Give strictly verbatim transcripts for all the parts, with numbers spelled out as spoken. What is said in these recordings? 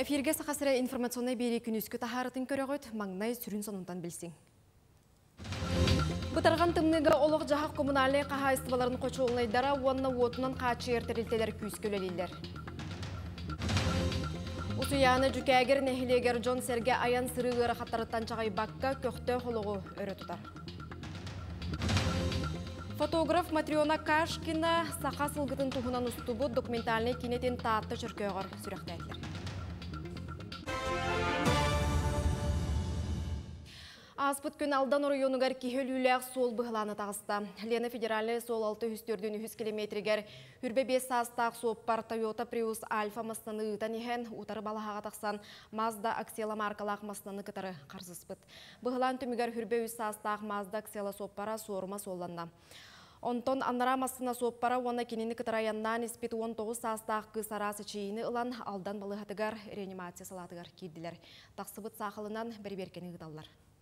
Эфирге сақасыра информационный бері күнүскү тахарытын көрөгөт, маңнай сүрін сонундан білсің. Бұтарған тымныға олық жағақ коммуналы қаға истыбаларын қочу олайдара, онына отынан қачы ертерілтелер күйскөлелейлер. Усуяны жүкәгер нәхилегер Джон Серге аян сырығыры қаттарыттан чағай баққа көқті қолығы өрі тұтар. Фотограф Матриона Кашкина сақа сылғытын тұғынан ұстубы документальный кинетін таатты жүркеғар сүріқтәділер. Аспыт күн алдан орыйонугар кихел үләк сол бұғыланы тағыста. Лена федералы сол алты үстөрден үз километригер үрбе бес састақ соппар Toyota Prius Alfa маснаны ұтан ехен ұтары балаға тақсан Mazda Axela маркалақ маснаны кітары қарзыспыт. Бұғылан түмігер үрбе үз састақ Mazda Axela соппара сорма солланна. Онтон аннара массына соппара уана кенені кітараяннан испит он тоғыз састақ кысарасы чейіні ұлан алдан балығатыгар реанимация салатыгар кейділер. Тақсыбыт сақылынан бір-беркені ғыдалар.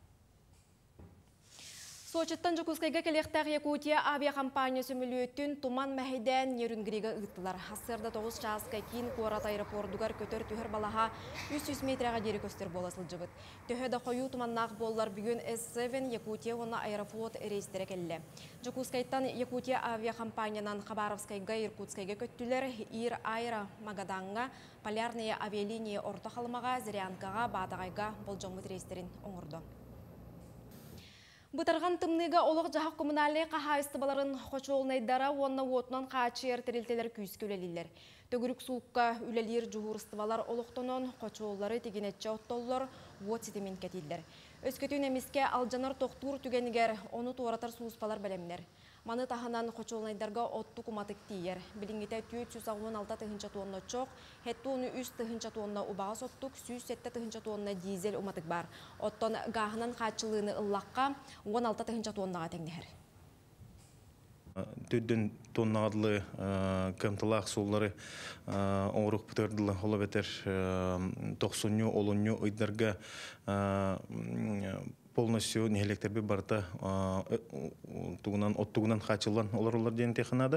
Сочеттан Жокускайга келектәк Якутия авиакомпаниясы мүліөттін туман мәхейден нерүнгіреге ұттылар. Ассырда тоғыз часка кейін Қуарат аэропордугар көтөр түхір балаға үч жүз метрға дері көстер боласыл жығыт. Төхеді қойу туманнақ боллар бүгін эс севен Якутия оны аэрофлот рейстері келі. Жокускайттан Якутия авиакомпаниянан Хабаровскайга Иркутскайга көттілер Ир Айра Магаданға, Полярная авиалиния орта қалымаға, Зырянкаға, Батағайға болжоңмыт рейстерін оңырды. Бұтарған тымныға олық жағақ коммуналы қаға истыбаларын қочуолнайдара онына отынан қачы ертерілтелер күйскөлелілер. Төгірік суыққа үлелер жұғыр истыбалар олықтонын қочуоллары тегенетчі оттоллар от сетемен кәтелдер. Өскөтін әмеске алжанар тоқтуыр түгенігер оны туаратар суыспалар бәлемдер. Маны таханан қочуолнайдарға отты куматык тиер. Білінгеті төрт жүз он алты тыхынча тонна чоқ, хетті оны үш тыхынча тонна убаға соттық, жүз жеті тыхынча тонна дизель уматык бар. Оттон ғағынан қачылығыны ыллаққа он алты тыхынча тоннаға тәңнер. Төдден тоннадылы кымтылақ соллары оңырық бұтырдылы олы бәтер тоқсыню, олыню ұйдарға полностью нехелектербе барта тугунан оттугунан хачылан олар олар ден технада.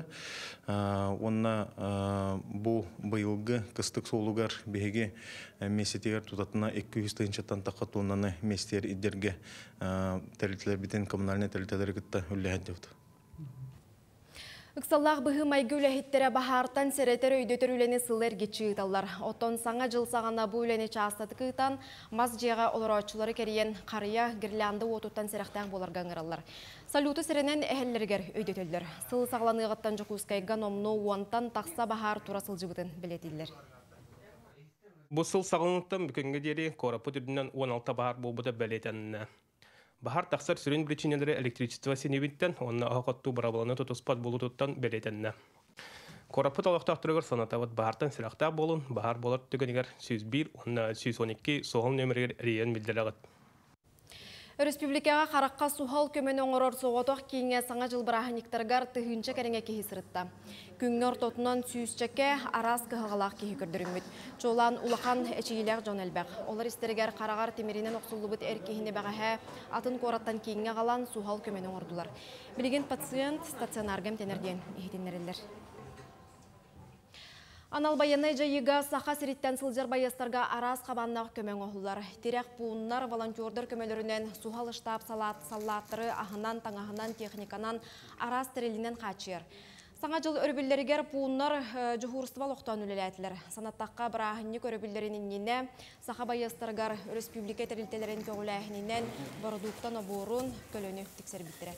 Онна бу быйылгы кыстык солугар беге месетегер тутатына эки жүз тыгынчаттан такка тоннаны местер идерге территориялар битен коммунальный территориялар гытта үлләһәддәвт. Ыксаллах быһы майгы үләһиттәре бахартан серетер өйдөтөр үләне сыллар гечийталлар. Отон саңа жыл сағана бу үләне частатыкытан мас жега олорочулары кериен карыя гирлянды отуттан серехтәң боларга ыңыраллар. Салюты серенен әһелләргәр өйдөтөлләр. Сыл сагланыгыттан Жокускайга номну уантан такса бахар турасыл жыгытын билетилләр. Бу сыл сагланыктан бүкөнгө дери корапут үрдүнөн он алты бахар болбута билетен. Бахар тақсар сүрін причинелері электричество сенебіттен, онына ағақатту барабаланы тұтыспат болутуттан белетенне. Корапыт алақтақтырығыр санатават бахартан сірақтақ болын, бахар болар түгенігер жүз бір, онына жүз он екі соғыл нөміргер рейен білдірағыт. Республикаға қараққа сухал көмен оңырор соғатоқ кейінге саңа жыл біраханиктарғар түхінші кәріңе кейі сырытта. Күнгер тотынан сүйісчеке арас кығығалақ кейі көрдіріммет. Жолан улақан әчейілер жон әлбәқ. Олар істерігер қарағар темерінен оқсулы бұд әркейіне бәғәхә атын қораттан кейінге қалан сухал көмен оңырдылар. Білген пациент стационаргам тенерден ехетенерелер. Анал баянай жайыға сақа сиреттен сылжар байыстарға арас қабаннақ көмен оғылар. Терек буыннар волонтердер көмелерінен сухал штаб салаттыры ағынан, таңағынан, техниканан арас тірелінен қачыр. Саңа жыл өрбілдерігер буыннар жүхурыстыбал оқтан үлеләтілер. Санаттаққа бір ағынник өрбілдерінің нені сақа байыстарғар республика тәрілтелерін көгіләхінінен бұрдуқтан оборын көліні тіксер біттірі.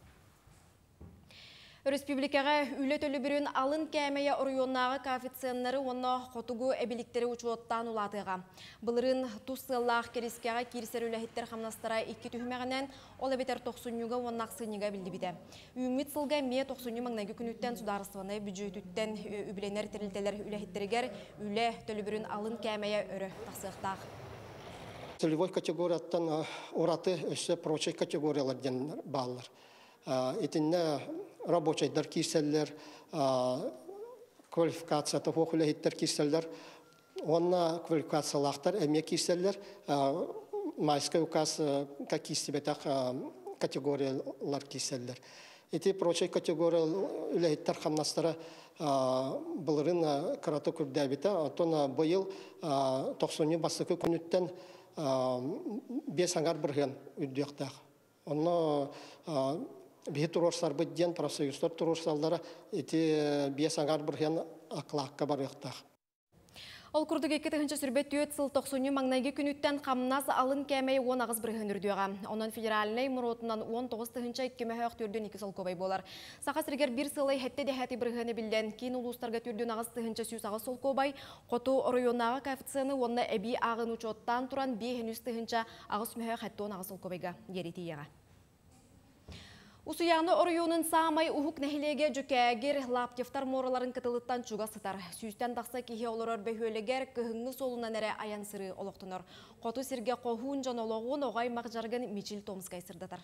Республикаға үлі төлі бүрін алын кәмейе орыйоннағы коэффициенттері оны қотугу әбіліктері ұчуоттан ұлатыға. Бұлырын тұсыллақ керескеға керсер үләхеттер қамнастыра екі түхімәғінен ол әбетер тоқсынюға оннақ сыниға білді біді. Үміт сылға ме тоқсыню маңнағы күніттен сударысываны бюджеттен үбіленер тірілтелер үләхеттерігер үлі төлі бүрін алын кәмейе өрі тақсықтақ. Целевой категорияттан ораты өсі прочай категориялардан бағылар. Етінне рабочайдар киселлер, квалификация тофох үләхеттер киселлер, онна квалификациялақтар әме киселлер, майскай указ категориялар киселлер. Эти прочие категории үләйттер хамнастары бұлырын караты күрдәбіті. Отона бұйыл тоқсоны басықы күніттен бес аңар бірген үддіқтақ. Оны бейі тұрорсар бұдден профсоюздар тұрорсалдары эти бес аңар бірген ақлаққа бар ұқтақ. Ол күрдік екі тігінші сүрбет түйет сыл тоқсоны маңнайғы күніттен қамнас алын кәмей он ағыз бірген үрдіға. Онын федералінай мұротынан он тоғыз тігінші еккеме өқ түрден екі сыл көбей болар. Сақа сіргер бір сылай хәтті де хәті біргені білден кейін ұлыстарға түрден ағыз тігінші сүйіс ағыз сол көбей, қоту районаға коэффициенті онына әбей ағын ұчоттан тұран бейхен үз тігінші ағыз мөйі хәтті он ағыз сол көбейға ереті еға. Усуяны орыюнын саамай ухук нәхилеге жүкәгер лаптифтар мораларын кытылыттан чуга сытар. Сүйістен тақса кихе олырар бөхөлегер көхіңі солынан әрі аян сыры олықтыныр. Қоту сірге қоғуын жан олығуын оғай мақжаргын Мичил Томскай сырдатар.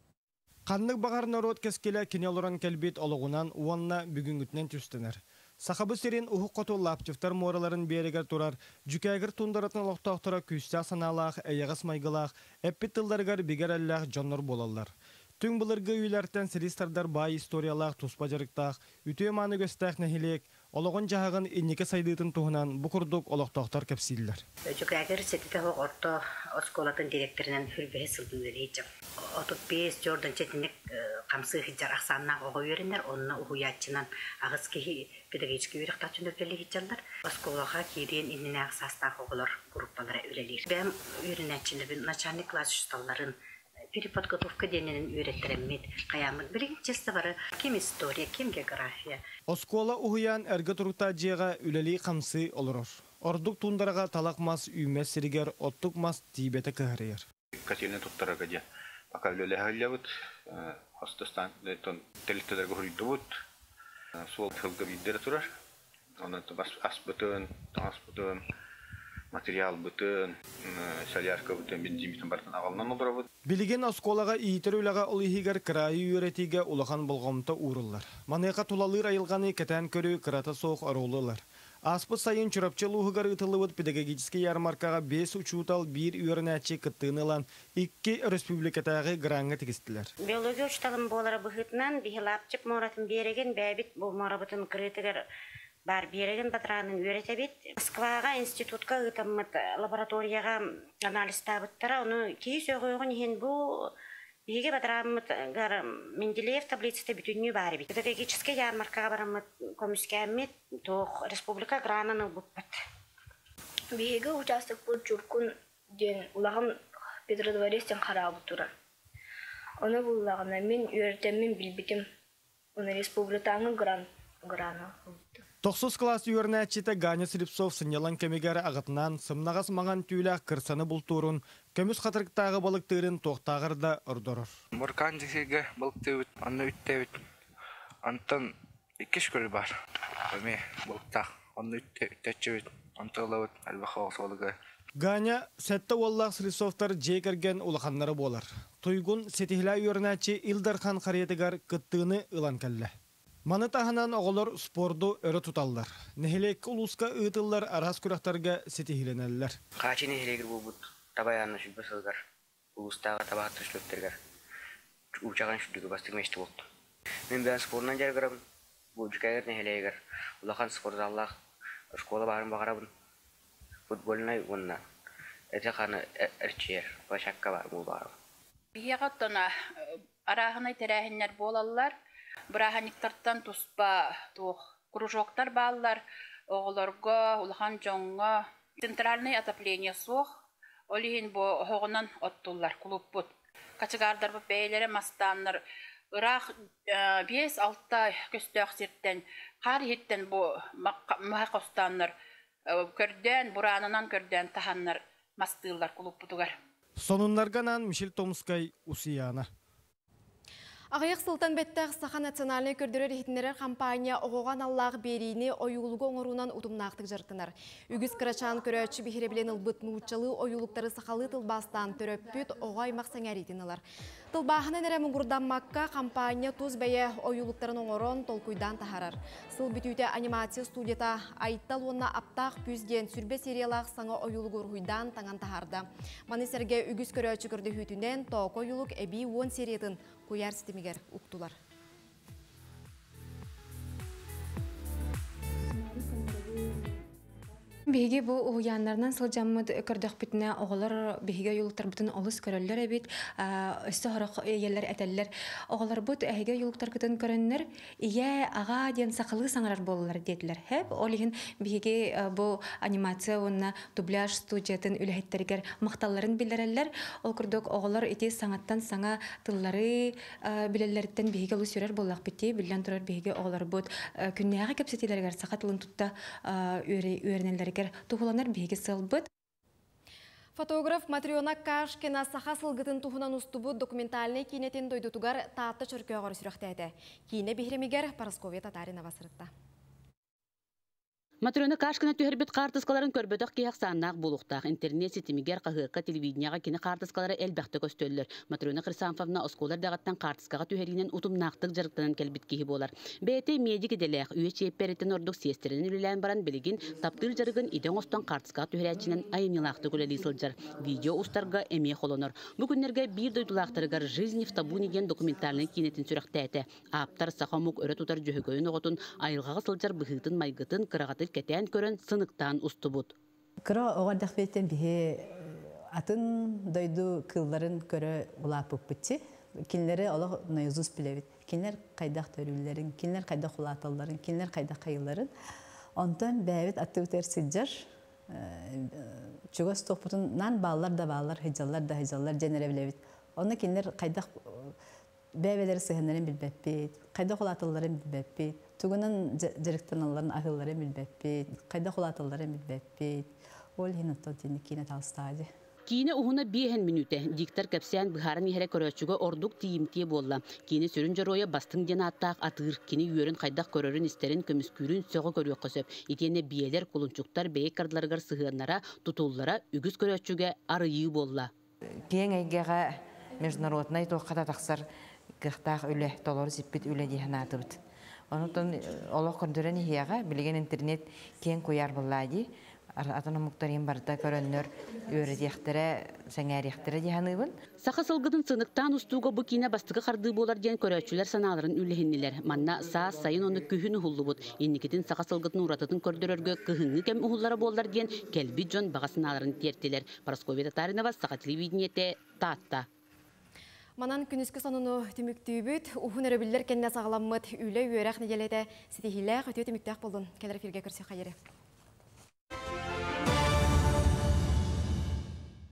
Қанлық бағар народ кәскелі кене олыран кәлбет олығынан уанна бүгінгітнен түстінер. Сақабы сирен ухук қоту лаптифтар мораларын берегер тұрар, жүкәгер тундыратын олықтақтыра күстя саналақ, әйіғыс майғылақ, әппет тылдарғар бігер әлләқ жоннор болалар. Түң бұлырғы үйлерден сиристардар бай историялақ туспа жарықтақ, үтіе маны көстәқ нәхилек, олығын жағығын иннеке сайдыйтын туғынан бұқырдық олықтақтар кәпсейлер. Жүкәгер сетіті хоқ орто осколатын директорынан хүрбәе сылдың өрейчім. Отып бес жордан четінік қамсы хиджар ақсаннақ оғы өрендер, онына ұхуятчынан ағыз кехи педагогический өріқтачын өрлі хиджарлар. Осколаға кейден иннен ағыз астақ оғылар группалары өрелер. Бәм өрінәтчіндер начальник класс ұсталарын переподготовка дененин үйреттереммет, каямыт билин честі бары кем история, кем география. Оскола ухуян әргі тұрута жеға үлелі қамсы олырыр. Ордук тундарға талақ мас үймес сірігер, оттук мас тибеті кығырыйыр. Кателіне тұттарға де бақа үлелі ғалявыт, хостастан телеттелерге хүрейді бұд, сол қылғы бейдері тұрар. Оны ас бұтын, таңас бұтын, материал бүтін, солярка бүтін, бензин бүтін бартын ағалынан олдыра бұд. Билеген осколаға иетер үліға ұлығығар кырайы үйретіге улахан болғамта урылар. Манайқа тулалыр айылғаны кәтән көрі кырата соқ арулылар. Аспыт сайын чұрапчыл ұғығар ұтылывыд педагогический ярмаркаға бес учутал бір үйерінәтші кыттығынылан икки республикатағы граңы тегістілер. Биология ұшталым болары бұғытынан бігілапчып моратын береген бәбіт бұл морабытын кырытығыр бар береген батыранын үйретебет. Москваға институтқа ұтамыд лабораторияға анализ табыттара, оны кей сөғойғын ен бұл беге батырамыд Менделеев таблицеті бүтінні бары бет. Педагогический ярмаркаға барамыд комиссия тоқ республика грананы бұппат. Беге участок бұл жүркін ден ұлағым Петродворестен қарабы тұран. Оны бұл ұлағына мен үйретеммен білбетім. Оны республиканың граны бұпты. Тоқсыз класс үйернәтчеті Ганя Срипсов сынялан кемегері ағытынан сымнағас маған түйіләк кірсаны бұл турын, көміз қатырықтағы балықтырын тоқтағырда ұрдырыр. Мұрқан десеге балықтырыт, анны үттәвіт, антын икеш көрі бар. Өме балықтақ, анны үттәтчевіт, антығылауыт, әлбақы оғысуылығы. Ганя сәтті оллақ Срипсовтар жейкерген ұлықанлары болар. Тойгун сетихілі үйернәтче Илдархан қариетігер күттіғыны ұлан кәлі. Маны тағынан оғылар спорду өрі тұталдар. Нехелек ұлысқа ұйтылар арас күрақтарға сетихіленәлілер. Қачы нехелегір бұл бұд табаянны шүлбі сылғар. Ұлыстағы табақты шүліптергер. Учаған шүлігі бастық мешті болды. Мен бән спорынан жарғырам. Бұл жүкәгер нехелегір. Улақан спорзаллақ. Школа барын бағарабын. Футболынай онына. Әте қаны әрчер. Башаққа бар бұл бағарабын. Бияғаттана арағынай тәрәхінлер болалар. Бұрағаниктартан тұспа кружоктар баллар, оғыларға, ұлған жоңға. Центральный отопление соқ, олейін бұл оғынан оттулар, клуб бұд. Качыгардар бұл бәйлері мастанлар. Ұрақ бес алты көстөк серттен, қар еттен бұл мұға қостанлар. Көрден, бұранынан көрден таханлар мастылар, клуб бұдығар. Сонунларганан Мичил Томскай усияна. Ағайық сылтан бәттәқ Саха национальный көрдірі рехетінері компания оғуған Аллах берейіне ойулығы оңыруынан ұтымнақтық жартынар. Үгіз қырачан көрәтші бейхеребілен ұлбыт мұғытчалы ойулықтары сақалы тылбастан түрөппіт оғай мақсан әретін Тылбағынан әрі мұңғырданмаққа компания тұз бәйе ойулықтарын оңырын толкуйдан тахарар. Сыл бүтүйте анимация студията айттал онына аптақ пүзден сүрбе сериялақ саңа ойулығы ұрғыйдан таңан тахарды. Манесерге үгіз көрәтші көрді хүйтінен тоқ ойулық әбей он сериятын көяр сітімігер ұқтылар. Биһиги бу уяннарынан сылжаммыд көрдөх битне оголор биһиге юлуктар бутун олус көрөллөр эбит өссө хорох иелер этеллер оголор бут эһиге юлуктар кытын көрөннөр ие ага ден сакылы саңарар боллар дедилер хеп олихин биһиги бу анимация уна дубляж студиятын үлэхеттеригер макталларын билереллер ол көрдök оголор ити саңаттан саңа тыллары билеллерден биһиге улус сүрер боллак бити билен турар биһиге оголор бут күннäge кепсетилергер сакатылын тутта үөрнелер тухуланар биһиги сылбыт. Фотограф Матриона Кашкина саха сылгытын тухунан устубу документальный кинетин дойдутугар таатты чөркөөгөр сүрөктәде. Кине бихремигер Парасковия Татаринова сырытта. Матриона Кашкина түһәрбит картыскаларын көрбөтөк кияк саннак булуктак интернет сетимигер кагырка телевиденияга кине картыскалары элбәхте көстөллөр. Матриона Хрисанфовна осколар дагаттан картыскага түһәринен утумнактык жарыктанан келбит киһи болар. Бете медик делек үе чепперетен ордук сестерин үлелән баран билигин таптыр жарыгын иден остан картыскага түһәрәчинен айнылакты күләли сылжар. Видео устарга эме холонор. Бу күннәргә бир дойдулактыргар жизнь в табу деген документальный кинетин сүрәктәте. Аптар сахамук өрө тутар җөһөгөйн оготун айылгага сылжар быһытын майгытын кырагаты кетен көрөн сыныктан устубут. Кыра оғардақ беттен бихе атын дойду кылларын көрі улапып бітті. Кинлері олық наизус білевит. Кинлер қайдақ төрүлерін, кинлер қайдақ улаталарын, кинлер қайдақ қайыларын. Онтан бәвет атты өтер сыджар. Чугас тоқпытын нан балалар да балалар, хыжалар да хыжалар женере білевит. Оны кинлер қайдақ бәвелері сығынларын білбәппет, қайдақ улаталарын білбәппет. Тугунан жарыктан алларын ахыллары билбеппет, кайда хулаталлары билбеппет. Ол хинаттан тени кине талстады. Кине уһуна биһен минуте диктор кепсян быхарын иһере көрөчүгө ордук тиимтие болла. Кине сүрүн жороя бастың ден аттаак атыр, кине үйөрүн кайдак көрөрүн истерин көмүскүүрүн сөгө көрүк көсөп. Итене биелер кулунчуктар бейек кардыларыгар сыгыаннара, тутуллара үгүс көрөчүгө арыйы болла. Кең эйгеге международный тоқата таксар кыхтаак үле толор зиппит үле диханатыбыт. Онутон олох көндөрөн ихияга билген интернет кең куяр буллади. Атана муктарин барда көрөннөр өредехтере, сеңәрехтере диханыбын. Саха сылгытын сыныктан устууга бу кине бастыгы карды болар ден көрөчүлөр саналарын үлехиннилер. Манна саа сайын оны күһүн ухуллубут. Инникитин саха сылгытын уратытын көрдөрөргө кыһыңы кем ухуллары болар ден келби жон багасыналарын тертилер. Парасковия Татаринова саха телевидениете Татта. Манан күнүскө сонуну түмүктүүбүт, ухун өрөбүллер кенне сагаламмыт, үлө үйөрәк неделете ситихилек өтө түмүктәк болдун. Келер эфирге көрсө хайыры.